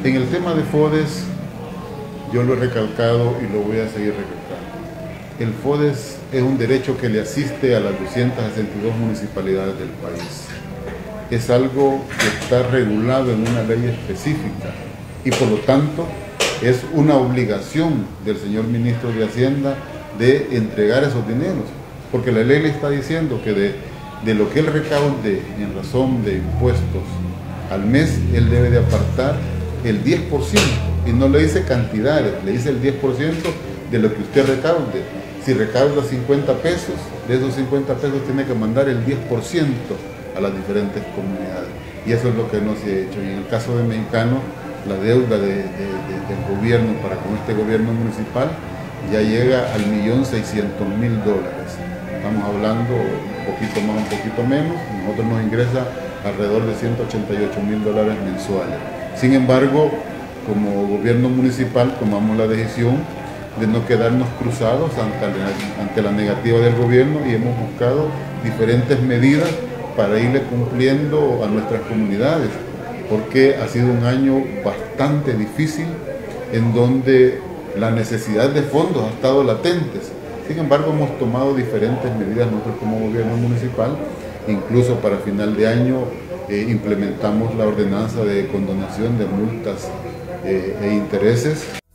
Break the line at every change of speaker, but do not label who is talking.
En el tema de FODES, yo lo he recalcado y lo voy a seguir recalcando. El FODES es un derecho que le asiste a las 262 municipalidades del país. Es algo que está regulado en una ley específica y por lo tanto es una obligación del señor ministro de Hacienda de entregar esos dineros, porque la ley le está diciendo que de lo que él recaude en razón de impuestos al mes, él debe de apartar el 10%, y no le dice cantidades, le dice el 10% de lo que usted recaude. Si recauda 50 pesos, de esos 50 pesos tiene que mandar el 10% a las diferentes comunidades, y eso es lo que no se ha hecho. Y en el caso de Mexicano, la deuda del gobierno para con este gobierno municipal ya llega al $1.600.000. Estamos hablando un poquito más, un poquito menos. Nosotros nos ingresa alrededor de $188.000 mensuales. Sin embargo, como gobierno municipal tomamos la decisión de no quedarnos cruzados ante la negativa del gobierno, y hemos buscado diferentes medidas para irle cumpliendo a nuestras comunidades, porque ha sido un año bastante difícil en donde la necesidad de fondos ha estado latente. Sin embargo, hemos tomado diferentes medidas nosotros como gobierno municipal. Incluso para final de año implementamos la ordenanza de condonación de multas e intereses.